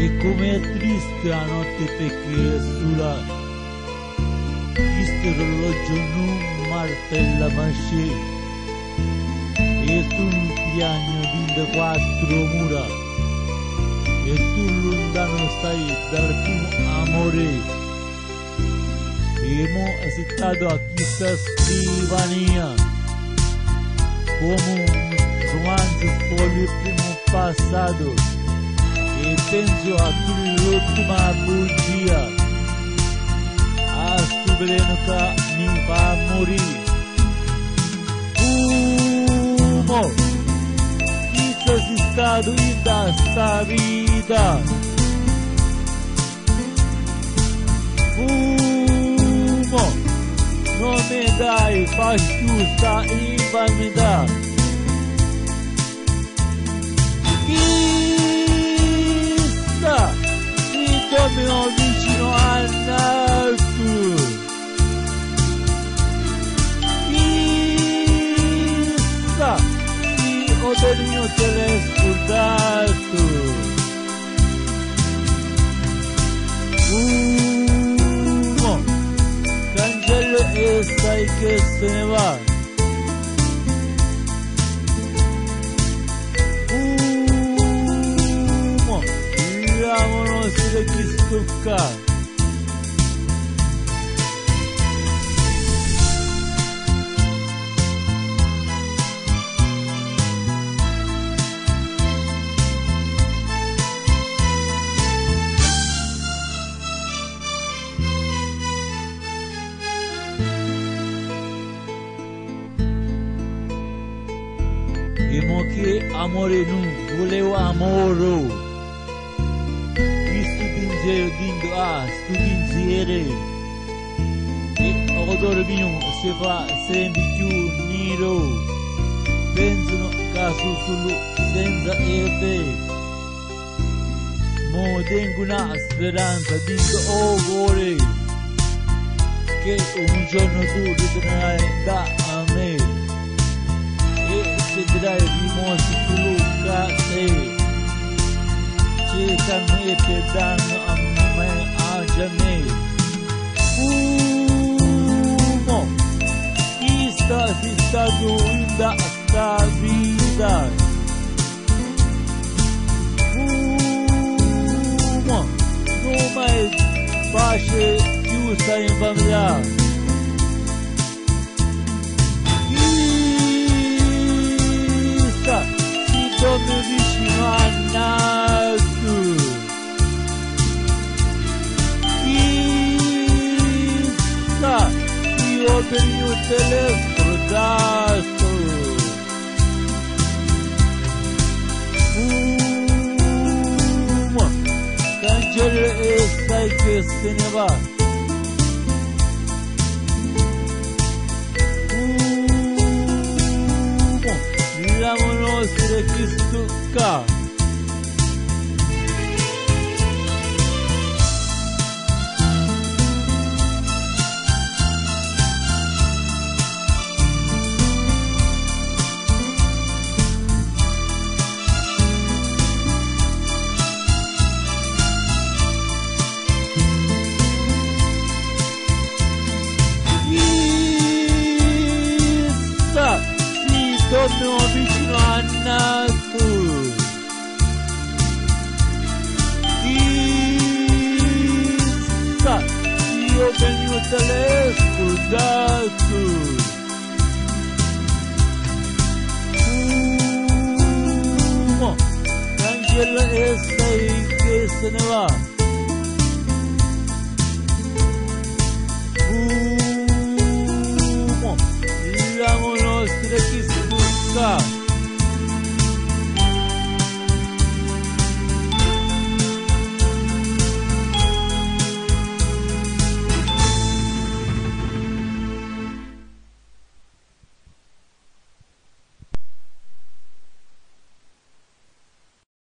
E com'è triste la notte perché è sola, questo orologio non martella masce, e tu non piagno di quattro mura, e tu lontano stai dal primo amore, e mo è stato a questa scrivania, come un romanzo fuori primo passato, e penso a quell'ultima bugia, a sto veleno che mi fa morire. Fumo, questo è stato in questa vita. Fumo, non mi dai più sta infamità. Mi ho vicino al naso, chissà, io del mio telescordato, fumo, cancello e sai che se ne va. Se chi stucca e mo che amore non volevo amore. Dindo sto pensiero e odore mio si fa sempre più nero, pensano caso solo senza te, mo tengo una speranza, dico oh cuore che un giorno tu ritornerai da me e sentirai rimorsi solo da te. Cercano e danno a me, a me. Fumo, questa si sta doendo sta vita. Fumo, non mai pace chiusa in famiglia. Questa si torna vicino a naso. Io per il mio telescordato, fumo, cancello e sai che se ne va. Fumo, la nostra che stucca. Torno vicino al naso, chissà, io per il mio telescordato, fumo, cancello e sai che se ne va.